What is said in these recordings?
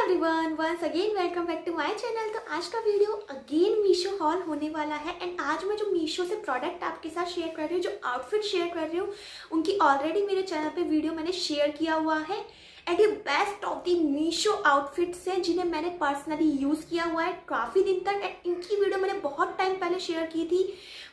Everyone, once again welcome back to my channel. तो आज का वीडियो अगेन मीशो हॉल होने वाला है एंड आज मैं जो मीशो से प्रोडक्ट आपके साथ शेयर कर रही हूँ, जो आउटफिट शेयर कर रही हूँ, उनकी ऑलरेडी मेरे चैनल पे वीडियो मैंने शेयर किया हुआ है एंड ये best of the Meesho outfits हैं जिन्हें मैंने पर्सनली यूज़ किया हुआ है काफ़ी दिन तक एंड इनकी वीडियो मैंने बहुत टाइम पहले शेयर की थी।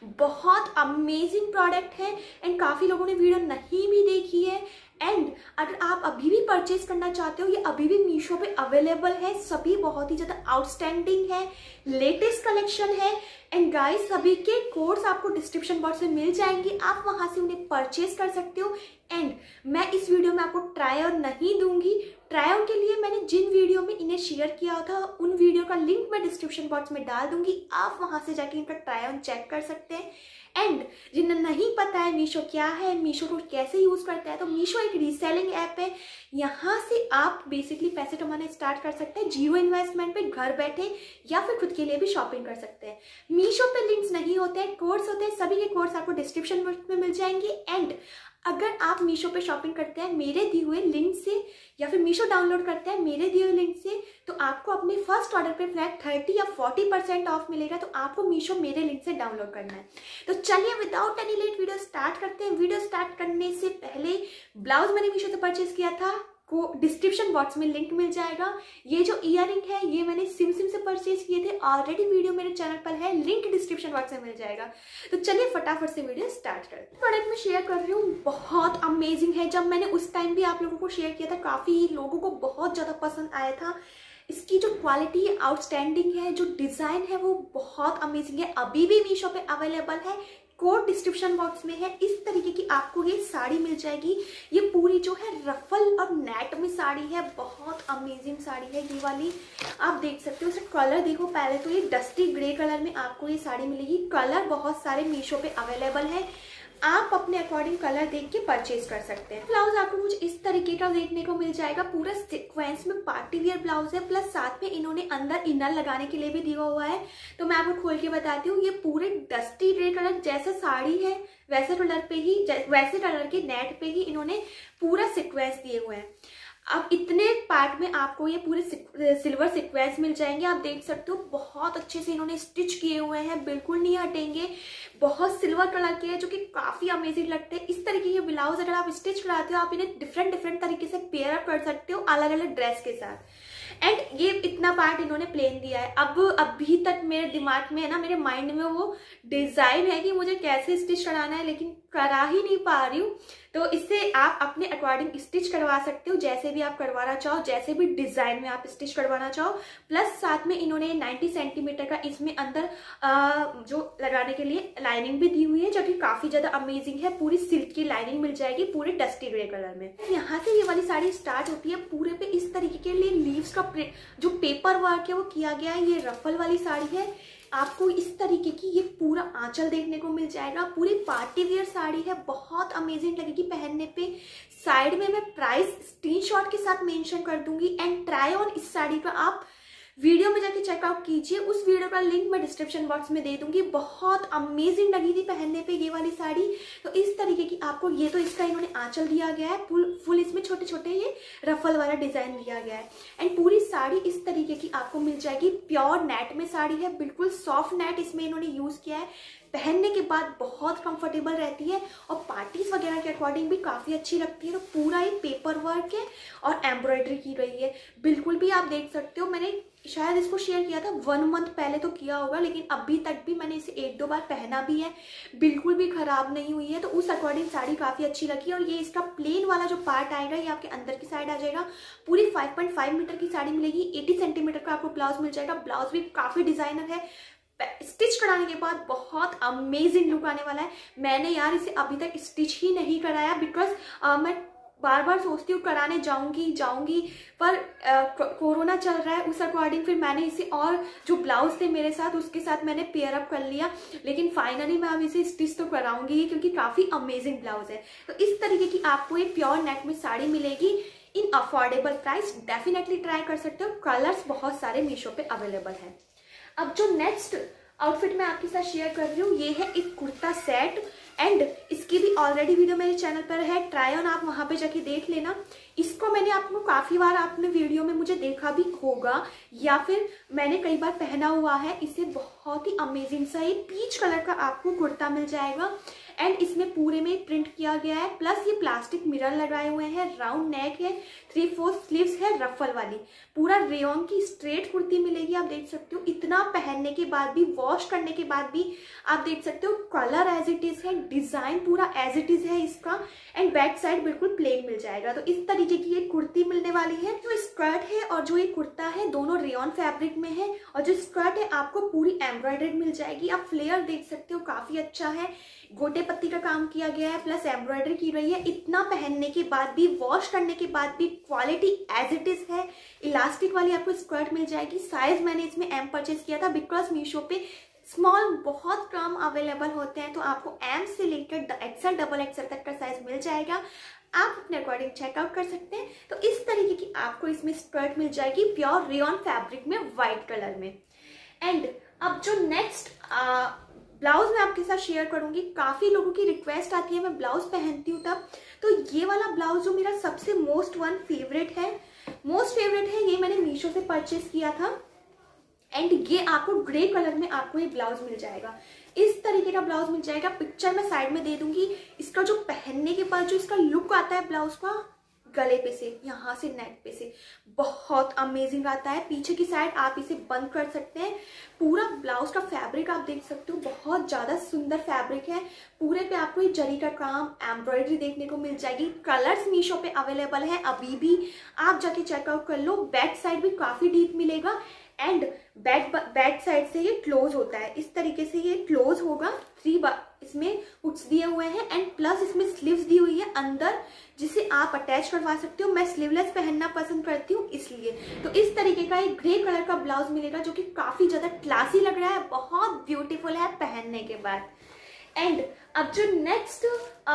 बहुत अमेजिंग प्रोडक्ट है एंड काफ़ी लोगों ने वीडियो नहीं भी देखी है एंड अगर आप अभी भी परचेज करना चाहते हो, ये अभी भी मीशो पे अवेलेबल है। सभी बहुत ही ज़्यादा आउटस्टैंडिंग है, लेटेस्ट कलेक्शन है एंड गाइस सभी के कोड्स आपको डिस्क्रिप्शन बॉक्स में मिल जाएंगे, आप वहां से उन्हें परचेज कर सकते हो। एंड मैं इस वीडियो में आपको ट्राई ऑन नहीं दूंगी। ट्राई ऑन के लिए मैंने जिन वीडियो में इन्हें शेयर किया था उन वीडियो का लिंक मैं डिस्क्रिप्शन बॉक्स में डाल दूंगी, आप वहां से जाके इनका ट्राई ऑन चेक कर सकते हैं। एंड जिन्हें नहीं पता है मीशो क्या है, मीशो को कैसे यूज करता है, तो मीशो एक रीसेलिंग ऐप है। यहाँ से आप बेसिकली पैसे कमाना स्टार्ट कर सकते हैं जीरो इन्वेस्टमेंट पे, घर बैठे, या फिर खुद के लिए भी शॉपिंग कर सकते हैं। मीशो पे लिंक्स नहीं होते हैं, कोर्स होते हैं, सभी के कोर्स आपको डिस्क्रिप्शन बॉक्स में मिल जाएंगे। एंड अगर आप मीशो पे शॉपिंग करते हैं मेरे दिए हुए लिंक से, या फिर मीशो डाउनलोड करते हैं मेरे दिए हुए लिंक से, तो आपको अपने फर्स्ट ऑर्डर पे फ्लैट 30 या 40% ऑफ मिलेगा। तो आपको मीशो मेरे लिंक से डाउनलोड करना है। तो चलिए without any late video start करते हैं। वीडियो स्टार्ट करने से पहले ब्लाउज मैंने मीशो से परचेज किया था, को डिस्क्रिप्शन बॉक्स में लिंक मिल जाएगा। ये जो इयररिंग है ये मैंने सिम से परचेज किए थे, ऑलरेडी वीडियो मेरे चैनल पर है, लिंक डिस्क्रिप्शन बॉक्स में मिल जाएगा। तो चलिए फटाफट से वीडियो स्टार्ट करते हैं। प्रोडक्ट में शेयर कर रही हूँ, बहुत अमेजिंग है। जब मैंने उस टाइम भी आप लोगों को शेयर किया था, काफी लोगों को बहुत ज्यादा पसंद आया था। इसकी जो क्वालिटी है आउटस्टैंडिंग है, जो डिजाइन है वो बहुत अमेजिंग है। अभी भी मीशो पे अवेलेबल है, कोड डिस्क्रिप्शन बॉक्स में है। इस तरीके की आपको ये साड़ी मिल जाएगी। ये पूरी जो है रफल और नेट में साड़ी है, बहुत अमेजिंग साड़ी है ये वाली। आप देख सकते हो, इसका कलर देखो। पहले तो ये डस्टी ग्रे कलर में आपको ये साड़ी मिलेगी। कलर बहुत सारे मीशो पे अवेलेबल है, आप अपने अकॉर्डिंग कलर देख के परचेज कर सकते हैं। ब्लाउज आपको कुछ इस तरीके का देखने को मिल जाएगा, पूरा सीक्वेंस में पार्टी वियर ब्लाउज है, प्लस साथ में इन्होंने अंदर इनर लगाने के लिए भी दिया हुआ है। तो मैं आपको खोल के बताती हूँ। ये पूरे डस्टी ग्रे कलर जैसा साड़ी है वैसे कलर पे ही, वैसे कलर के नेट पे ही इन्होंने पूरा सीक्वेंस दिए हुए हैं। अब इतने पार्ट में आपको ये पूरे सिल्वर सीक्वेंस मिल जाएंगे। आप देख सकते हो बहुत अच्छे से इन्होंने स्टिच किए हुए हैं, बिल्कुल नहीं हटेंगे। बहुत सिल्वर कलर के हैं जो कि काफी अमेजिंग लगते हैं। इस तरीके के ब्लाउज अगर आप स्टिच कराते हो, आप इन्हें डिफरेंट तरीके से पेयर अप कर सकते हो अलग अलग ड्रेस के साथ। एंड ये इतना पार्ट इन्होंने प्लेन दिया है। अब अभी तक मेरे दिमाग में है ना, मेरे माइंड में वो डिजाइन है कि मुझे कैसे स्टिच कराना है, लेकिन करा ही नहीं पा रही हूँ। तो इससे आप अपने अकॉर्डिंग स्टिच करवा सकते हो, जैसे भी आप करवाना चाहो, जैसे भी डिजाइन में आप स्टिच करवाना चाहो। प्लस साथ में इन्होंने 90 सेंटीमीटर का इसमें अंदर जो लगाने के लिए लाइनिंग भी दी हुई है, जो कि काफी ज्यादा अमेजिंग है। पूरी सिल्क की लाइनिंग मिल जाएगी पूरे डस्टी ग्रे कलर में। यहाँ से ये वाली साड़ी स्टार्ट होती है। पूरे पे इस तरीके के लिए लीव्स का जो पेपर वर्क है वो किया गया है। ये रफल वाली साड़ी है। आपको इस तरीके की ये पूरा आंचल देखने को मिल जाएगा। पूरी पार्टी वेयर साड़ी है, बहुत अमेजिंग लगेगी पहनने पे। साइड में मैं प्राइस स्क्रीनशॉट के साथ मेंशन कर दूंगी एंड ट्राई ऑन इस साड़ी पर आप वीडियो में जाके चेकआउट कीजिए। उस वीडियो का लिंक मैं डिस्क्रिप्शन बॉक्स में दे दूंगी। बहुत अमेजिंग लगी थी पहनने पे ये वाली साड़ी। तो इस तरीके की आपको, ये तो इसका इन्होंने आंचल दिया गया है, फुल इसमें छोटे छोटे ये रफल वाला डिजाइन दिया गया है। एंड पूरी साड़ी इस तरीके की आपको मिल जाएगी। प्योर नेट में साड़ी है, बिल्कुल सॉफ्ट नेट इसमें इन्होंने यूज किया है। पहनने के बाद बहुत कंफर्टेबल रहती है और पार्टीज वगैरह के अकॉर्डिंग भी काफी अच्छी लगती है। तो पूरा ये पेपर वर्क है और एम्ब्रॉयडरी की गई है। बिल्कुल भी आप देख सकते हो, मैंने शायद इसको शेयर किया था 1 मंथ पहले तो किया होगा, लेकिन अभी तक भी मैंने इसे 1-2 बार पहना भी है, बिल्कुल भी खराब नहीं हुई है। तो उस अकॉर्डिंग साड़ी काफी अच्छी लगी। और ये इसका प्लेन वाला जो पार्ट आएगा ये आपके अंदर की साइड आ जाएगा। पूरी 5.5 मीटर की साड़ी मिलेगी। 80 सेंटीमीटर का आपको ब्लाउज मिल जाएगा। ब्लाउज भी काफी डिजाइनर है। स्टिच कराने के बाद बहुत अमेजिंग लुक आने वाला है। मैंने यार इसे अभी तक स्टिच ही नहीं कराया, बिकॉज मैं बार बार सोचती हूँ कराने जाऊंगी, पर कोरोना चल रहा है, उस अकॉर्डिंग फिर मैंने इसे, और जो ब्लाउज थे मेरे साथ उसके साथ मैंने पेयर अप कर लिया। लेकिन फाइनली मैं अब इसे स्टिच तो कराऊंगी ही, क्योंकि काफी अमेजिंग ब्लाउज है। तो इस तरीके की आपको ये प्योर नेट में साड़ी मिलेगी इन अफोर्डेबल प्राइस। डेफिनेटली ट्राई कर सकते हो। कलर्स बहुत सारे मीशो पे अवेलेबल है। अब जो नेक्स्ट आउटफिट मैं आपके साथ शेयर कर रही हूँ ये है एक कुर्ता सेट एंड इसकी भी ऑलरेडी वीडियो मेरे चैनल पर है, ट्राई ऑन आप वहां पे जाके देख लेना। इसको मैंने आपको काफ़ी बार आपने वीडियो में मुझे देखा भी होगा या फिर मैंने कई बार पहना हुआ है। इसे बहुत ही अमेजिंग सा ये पीच कलर का आपको कुर्ता मिल जाएगा एंड इसमें पूरे में प्रिंट किया गया है, प्लस ये प्लास्टिक मिरर लगाए हुए हैं, राउंड नेक है, 3/4 स्लीव्स है रफल वाली, पूरा रेयॉन की स्ट्रेट कुर्ती मिलेगी। आप देख सकते हो इतना पहनने के बाद भी, वॉश करने के बाद भी आप देख सकते हो कलर एज इट इज है, डिजाइन पूरा एज इट इज है इसका एंड बैक साइड बिल्कुल प्लेन मिल जाएगा। तो इस तरीके की ये कुर्ती मिलने वाली है। जो स्कर्ट है और जो ये कुर्ता है दोनों रेयॉन फैब्रिक में है और जो स्कर्ट है आपको पूरी एम्ब्रॉयडर्ड मिल जाएगी। आप फ्लेयर देख सकते हो काफी अच्छा है, गोटे पत्ती का काम किया गया है, प्लस एम्ब्रॉयडरी की रही है। इतना पहनने के बाद भी, वॉश करने के बाद भी क्वालिटी एज इट इज है। इलास्टिक वाली आपको स्कर्ट मिल जाएगी। साइज मैंने इसमें एम परचेज किया था बिकॉज मीशो पे स्मॉल बहुत कम अवेलेबल होते हैं, तो आपको एम से लेकर एक्सएल डबल एक्सएल तक का साइज मिल जाएगा। आप अपने अकॉर्डिंग चेकआउट कर सकते हैं। तो इस तरीके की आपको इसमें स्कर्ट मिल जाएगी प्योर रेयॉन फैब्रिक में, व्हाइट कलर में। एंड अब जो नेक्स्ट ब्लाउज मैं आपके साथ शेयर करूंगी, काफी लोगों की रिक्वेस्ट आती है मैं ब्लाउज पहनती हूँ तब, तो ये वाला ब्लाउज जो मेरा सबसे मोस्ट फेवरेट है, ये मैंने मीशो से परचेज किया था एंड ये आपको ग्रे कलर में आपको ये ब्लाउज मिल जाएगा। इस तरीके का ब्लाउज मिल जाएगा। पिक्चर मैं साइड में दे दूंगी। इसका जो पहनने के बाद जो इसका लुक आता है ब्लाउज का, गले पे से, यहाँ से नेक पे से बहुत अमेजिंग आता है। पीछे की साइड आप इसे बंद कर सकते हैं। पूरा ब्लाउज का फैब्रिक आप देख सकते हो, बहुत ज्यादा सुंदर फैब्रिक है। पूरे पे आपको ये जरी का काम, एम्ब्रॉयडरी देखने को मिल जाएगी। कलर्स मीशो पे अवेलेबल है अभी भी, आप जाके चेकआउट कर लो। बैक साइड भी काफी डीप मिलेगा एंड बैक साइड से ये क्लोज होता है। इस तरीके से ये क्लोज होगा। 3 इसमें हुक्स दिए हुए हैं एंड प्लस इसमें स्लीव्स दी हुई है अंदर, जिसे आप अटैच करवा सकते हो। मैं स्लीवलेस पहनना पसंद करती हूँ इसलिए। तो इस तरीके का एक ग्रे कलर का ब्लाउज मिलेगा जो कि काफी ज्यादा क्लासी लग रहा है, बहुत ब्यूटीफुल है पहनने के बाद। एंड अब जो नेक्स्ट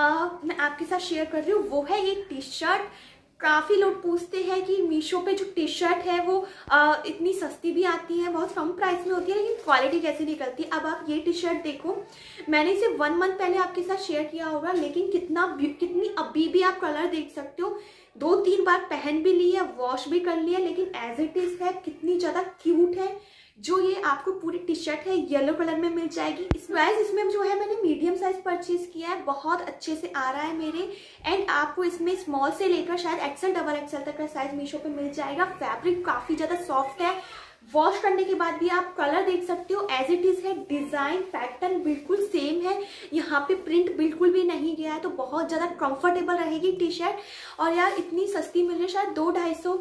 मैं आपके साथ शेयर कर रही हूँ वो है ये टी शर्ट। काफी लोग पूछते हैं कि मीशो पे जो टी शर्ट है वो इतनी सस्ती भी आती है, बहुत कम प्राइस में होती है, लेकिन क्वालिटी कैसे निकलती है। अब आप ये टी शर्ट देखो, मैंने इसे 1 मंथ पहले आपके साथ शेयर किया होगा, लेकिन कितनी अभी भी आप कलर देख सकते हो। 2-3 बार पहन भी ली है, वॉश भी कर लिया, लेकिन एज इट इज है, कितनी ज्यादा क्यूट है। जो ये आपको पूरी टी शर्ट है येलो कलर में मिल जाएगी। इस प्राइस इसमें जो है मैंने मीडियम साइज परचेज किया है, बहुत अच्छे से आ रहा है मेरे। एंड आपको इसमें स्मॉल से लेकर शायद एक्सएल डबल एक्सएल तक का साइज मीशो पे मिल जाएगा। फैब्रिक काफी ज्यादा सॉफ्ट है। वॉश करने के बाद भी आप कलर देख सकते हो, एज इट इज है। डिजाइन पैटर्न बिल्कुल सेम है, यहाँ पे प्रिंट बिल्कुल भी नहीं गया है, तो बहुत ज्यादा कंफर्टेबल रहेगी टी शर्ट। और यार इतनी सस्ती मिल रही है, शायद 250,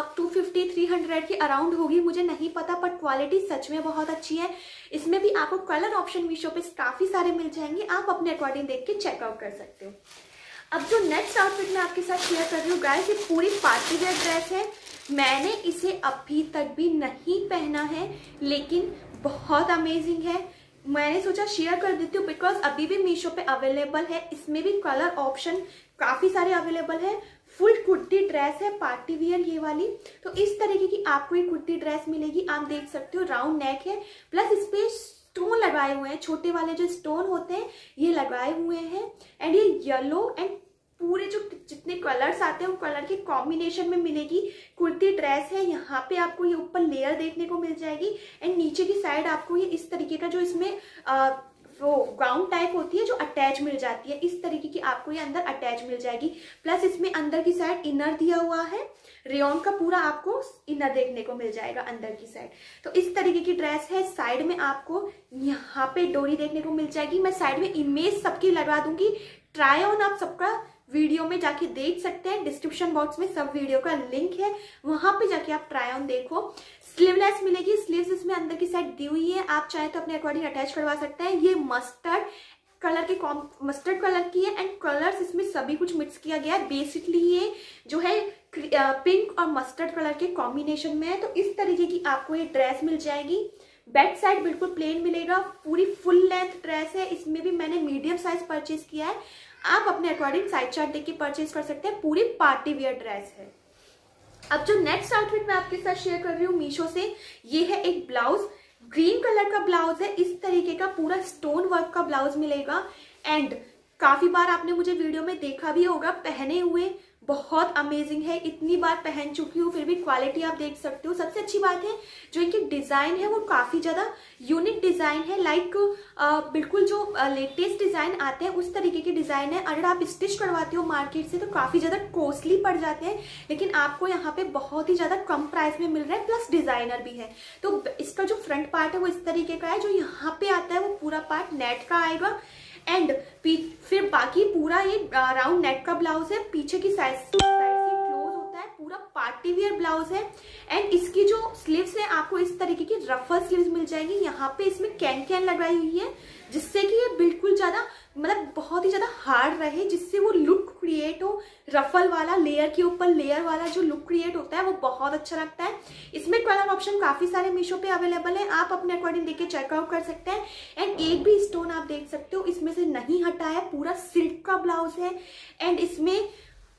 250, 300 के अराउंड होगी, मुझे नहीं पता, पर क्वालिटी सच में बहुत अच्छी है। इसमें भी आपको कलर ऑप्शन मीशो पे काफी सारे मिल जाएंगे, आप अपने अकॉर्डिंग देख के चेकआउट कर सकते हो। अब जो नेक्स्ट आउटफिट मैं आपके साथ शेयर कर रही हूँ गाइस, ये पूरी पार्टी वेयर ड्रेस है। मैंने इसे अभी तक भी नहीं पहना है, लेकिन बहुत अमेजिंग है। मैंने सोचा शेयर कर देती हूँ बिकॉज अभी भी मीशो पे अवेलेबल है। इसमें भी कलर ऑप्शन काफी सारे अवेलेबल है। फुल कुर्ती ड्रेस है, पार्टी वियर ये वाली। तो इस तरीके की आपको ये कुर्ती ड्रेस मिलेगी, आप देख सकते हो। राउंड नेक है, प्लस इस पे स्टोन लगाए हुए हैं, छोटे वाले जो स्टोन होते हैं ये लगाए हुए हैं। एंड ये येलो एंड पूरे जो जितने कलर्स आते हैं उन कलर के कॉम्बिनेशन में मिलेगी कुर्ती ड्रेस है। यहाँ पे आपको ये ऊपर लेयर देखने को मिल जाएगी एंड नीचे की साइड आपको ये इस तरीके का जो इसमें वो गाउन टाइप होती है जो अटैच मिल जाती है, इस तरीके की आपको ये अंदर अटैच मिल जाएगी। प्लस इसमें अंदर की साइड इनर दिया हुआ है, रेयॉन का पूरा आपको इनर देखने को मिल जाएगा अंदर की साइड। तो इस तरीके की ड्रेस है। साइड में आपको यहाँ पे डोरी देखने को मिल जाएगी। मैं साइड में इमेज सबकी लगा दूंगी, ट्राई ऑन आप सबका वीडियो में जाके देख सकते हैं। डिस्क्रिप्शन बॉक्स में सब वीडियो का लिंक है, वहां पे जाके आप ट्राई ऑन देखो। स्लीवलेस मिलेगी, स्लीव्स इसमें अंदर की साइड दी हुई है, आप चाहे तो अपने अकॉर्डिंग अटैच करवा सकते हैं। ये मस्टर्ड कलर की है एंड कलर्स इसमें सभी कुछ मिक्स किया गया है। बेसिकली ये जो है पिंक और मस्टर्ड कलर के कॉम्बिनेशन में है। तो इस तरीके की आपको ये ड्रेस मिल जाएगी। बैक साइड बिल्कुल प्लेन मिलेगा, पूरी फुल लेंथ ड्रेस है। इसमें भी मैंने मीडियम साइज परचेज किया है, आप अपने अकॉर्डिंग साइज चार्ट देख के परचेज कर सकते हैं। पूरी पार्टी वियर ड्रेस है। अब जो नेक्स्ट आउटफिट मैं आपके साथ शेयर कर रही हूँ मीशो से, ये है एक ब्लाउज। ग्रीन कलर का ब्लाउज है, इस तरीके का पूरा स्टोन वर्क का ब्लाउज मिलेगा। एंड काफी बार आपने मुझे वीडियो में देखा भी होगा पहने हुए, बहुत अमेजिंग है, इतनी बार पहन चुकी हूँ फिर भी क्वालिटी आप देख सकते हो। सबसे अच्छी बात है जो इनकी डिज़ाइन है वो काफ़ी ज़्यादा यूनिक डिज़ाइन है, लाइक बिल्कुल जो लेटेस्ट डिज़ाइन आते हैं उस तरीके के डिज़ाइन है। अगर आप स्टिच करवाते हो मार्केट से तो काफ़ी ज़्यादा कॉस्टली पड़ जाते हैं, लेकिन आपको यहाँ पे बहुत ही ज़्यादा कम प्राइस में मिल रहा है, प्लस डिज़ाइनर भी है। तो इसका जो फ्रंट पार्ट है वो इस तरीके का है, जो यहाँ पे आता है वो पूरा पार्ट नेट का आएगा एंड फिर बाकी पूरा ये राउंड नेक का ब्लाउज है। पीछे की साइड से क्लोज होता है, पूरा पार्टी वियर ब्लाउज है। एंड इसकी जो स्लीव्स है आपको इस तरीके की रफल स्लीव्स मिल जाएगी। यहाँ पे इसमें कैन लगाई हुई है जिससे कि ये बिल्कुल ज्यादा मतलब बहुत ही ज्यादा हार्ड रहे, जिससे वो लुक क्रिएट हो, रफल वाला लेयर के ऊपर लेयर वाला जो लुक क्रिएट होता है वो बहुत अच्छा लगता है। इसमें कलर ऑप्शन काफी सारे मीशो पे अवेलेबल है, आप अपने अकॉर्डिंग देख के चेकआउट कर सकते हैं। एंड एक भी स्टोन आप देख सकते हो इसमें से नहीं हटा है, पूरा सिल्क का ब्लाउज है। एंड इसमें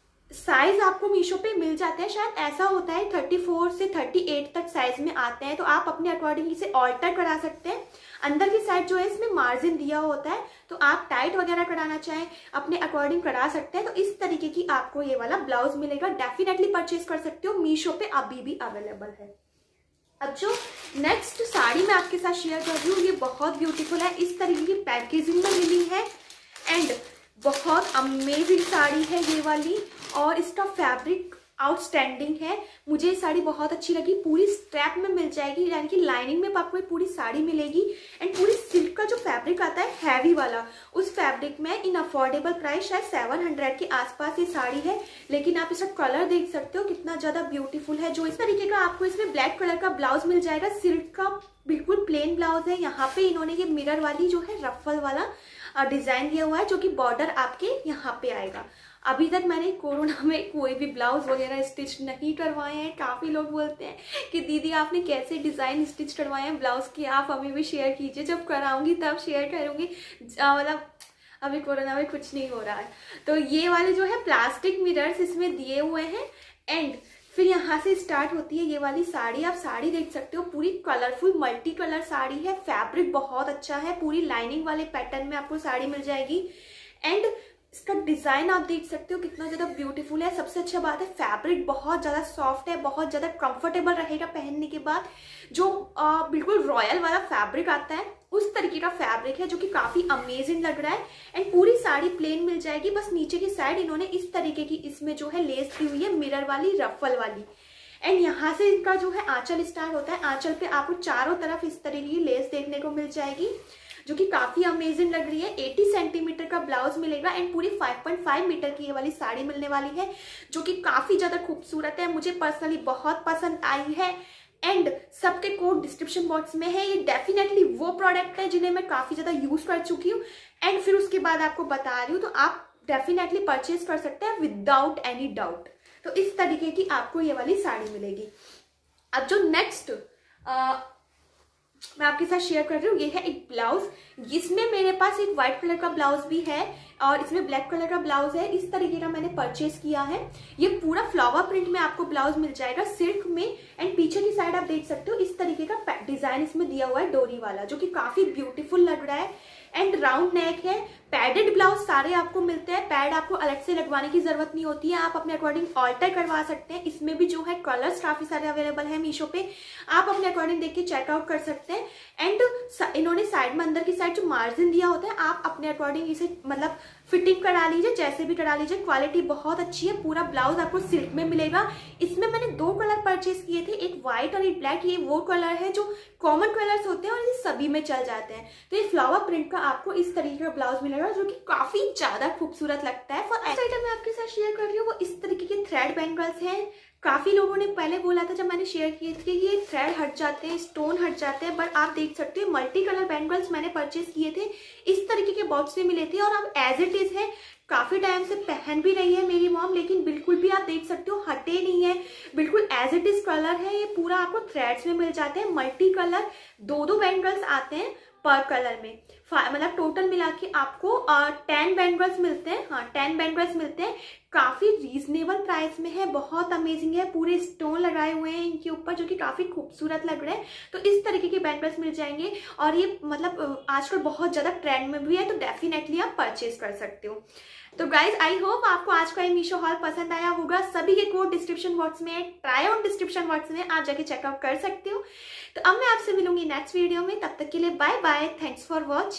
साइज आपको मीशो पे मिल जाते हैं, शायद ऐसा होता है 34 से 38 तक साइज में आते हैं, तो आप अपने अकॉर्डिंग इसे ऑल्टर करा सकते हैं। अंदर की साइड जो है इसमें मार्जिन दिया होता है, तो आप टाइट वगैरह कराना चाहें अपने अकॉर्डिंग करा सकते हैं। तो इस तरीके की आपको ये वाला ब्लाउज मिलेगा, डेफिनेटली परचेज कर सकते हो, मीशो पे अभी भी अवेलेबल है। अब जो नेक्स्ट साड़ी मैं आपके साथ शेयर कर रही हूँ ये बहुत ब्यूटीफुल है, इस तरीके की पैकेजिंग में मिली है एंड बहुत अमेजिंग साड़ी है ये वाली, और इसका फैब्रिक आउटस्टैंडिंग है। मुझे ये साड़ी बहुत अच्छी लगी, पूरी स्ट्रैप में मिल जाएगी, यानी कि लाइनिंग में आपको पूरी साड़ी मिलेगी। एंड पूरी सिल्क का जो फैब्रिक आता है हैवी वाला, उस फैब्रिक में इन अफोर्डेबल प्राइस शायद 700 के आसपास ये साड़ी है, लेकिन आप इसका कलर देख सकते हो कितना ज्यादा ब्यूटीफुल है। जो इस तरीके का आपको इसमें ब्लैक कलर का ब्लाउज मिल जाएगा, सिल्क का बिल्कुल प्लेन ब्लाउज है। यहाँ पे इन्होंने ये मिरर वाली जो है रफल वाला डिजाइन दिया हुआ है, जो कि बॉर्डर आपके यहाँ पे आएगा। अभी तक मैंने कोरोना में कोई भी ब्लाउज वगैरह स्टिच नहीं करवाए हैं। काफी लोग बोलते हैं कि दीदी आपने कैसे डिजाइन स्टिच करवाए हैं ब्लाउज की, आप हमें भी शेयर कीजिए, जब कराऊंगी तब शेयर करूंगी, मतलब अभी कोरोना में कुछ नहीं हो रहा है। तो ये वाले जो है प्लास्टिक मिरर्स इसमें दिए हुए हैं। एंड फिर यहाँ से स्टार्ट होती है ये वाली साड़ी, आप साड़ी देख सकते हो, पूरी कलरफुल मल्टी कलर साड़ी है, फैब्रिक बहुत अच्छा है, पूरी लाइनिंग वाले पैटर्न में आपको साड़ी मिल जाएगी। एंड इसका डिजाइन आप देख सकते हो कितना ज्यादा ब्यूटीफुल है। सबसे अच्छा बात है फैब्रिक बहुत ज्यादा सॉफ्ट है, बहुत ज्यादा कंफर्टेबल रहेगा पहनने के बाद। जो बिल्कुल रॉयल वाला फैब्रिक आता है उस तरीके का फैब्रिक है, जो कि काफी अमेजिंग लग रहा है। एंड पूरी साड़ी प्लेन मिल जाएगी, बस नीचे की साइड इन्होंने इस तरीके की इसमें जो है लेस दी हुई है, मिरर वाली रफल वाली। एंड यहाँ से इनका जो है आंचल स्टार्ट होता है, आंचल पे आपको चारों तरफ इस तरीके की लेस देखने को मिल जाएगी, जो कि काफी अमेजिंग लग रही है। 80 सेंटीमीटर का ब्लाउज मिलेगा एंड पूरी 5.5 मीटर की ये वाली साड़ी मिलने वाली है, जो कि काफी ज्यादा खूबसूरत है, मुझे पर्सनली बहुत पसंद आई है। एंड सबके कोड डिस्क्रिप्शन बॉक्स में है। ये डेफिनेटली वो प्रोडक्ट है जिन्हें मैं काफी ज्यादा यूज कर चुकी हूँ एंड फिर उसके बाद आपको बता रही हूँ, तो आप डेफिनेटली परचेज कर सकते हैं विदाउट एनी डाउट। तो इस तरीके की आपको ये वाली साड़ी मिलेगी। अब जो नेक्स्ट मैं आपके साथ शेयर कर रही हूँ ये है एक ब्लाउज, जिसमें मेरे पास एक व्हाइट कलर का ब्लाउज भी है और इसमें ब्लैक कलर का ब्लाउज है। इस तरीके का मैंने परचेज किया है। ये पूरा फ्लावर प्रिंट में आपको ब्लाउज मिल जाएगा सिल्क में। एंड पीछे की साइड आप देख सकते हो इस तरीके का डिजाइन इसमें दिया हुआ है डोरी वाला, जो कि काफी ब्यूटीफुल लग रहा है। एंड राउंड नेक है, पैडेड ब्लाउज सारे आपको मिलते हैं, पैड आपको अलग से लगवाने की जरूरत नहीं होती है, आप अपने अकॉर्डिंग ऑल्टर करवा सकते हैं। इसमें भी जो है कलर्स काफी सारे अवेलेबल है मीशो पे, आप अपने अकॉर्डिंग देख के चेकआउट कर सकते हैं। एंड इन्होंने साइड में अंदर की साइड जो मार्जिन दिया होता है, आप अपने अकॉर्डिंग इसे मतलब फिटिंग करा लीजिए, जैसे भी करा लीजिए। क्वालिटी बहुत अच्छी है। पूरा ब्लाउज आपको सिल्क में मिलेगा। इसमें मैंने 2 कलर परचेज किए थे, एक व्हाइट और एक ब्लैक। ये वो कलर है जो कॉमन कलर्स होते हैं और ये सभी में चल जाते हैं। तो ये फ्लावर प्रिंट का आपको इस तरीके का ब्लाउज मिलेगा, जो कि काफी ज्यादा खूबसूरत लगता है। फॉर आइटम मैं आपके साथ शेयर कर रही हूँ वो इस तरीके के थ्रेड बैंगल्स हैं। काफी लोगों ने पहले बोला था जब मैंने शेयर किए थे कि ये थ्रेड हट जाते हैं, स्टोन हट जाते हैं, बट आप देख सकते हैं मल्टी कलर बैंगल्स मैंने परचेज किए थे, इस तरीके के बॉक्स में मिले थे और अब एज इट इज है। काफी टाइम से पहन भी रही है मेरी मॉम, लेकिन बिल्कुल भी आप देख सकते हो हटे नहीं है, बिल्कुल एज इट इज कलर है। ये पूरा आपको थ्रेड्स में मिल जाते हैं, मल्टी कलर 2-2 बैंगल्स आते हैं पर कलर में। मतलब टोटल मिला के आपको 10 बैंगल्स मिलते हैं। हाँ, 10 बैंगल्स मिलते हैं। काफ़ी रीजनेबल प्राइस में है, बहुत अमेजिंग है। पूरे स्टोन लगाए हुए हैं इनके ऊपर जो कि काफ़ी खूबसूरत लग रहे हैं। तो इस तरीके के बैंगल्स मिल जाएंगे और ये मतलब आजकल बहुत ज़्यादा ट्रेंड में भी है, तो डेफिनेटली आप परचेज कर सकते हो। तो गाइज आई होप आपको आज का ये मीशो हॉल पसंद आया होगा। सभी के कोड डिस्क्रिप्शन बॉक्स में, ट्राई ऑन डिस्क्रिप्शन बॉक्स में, आप जाके चेकआउट कर सकते हो। तो अब मैं आपसे मिलूंगी नेक्स्ट वीडियो में, तब तक के लिए bye bye, thanks for watching.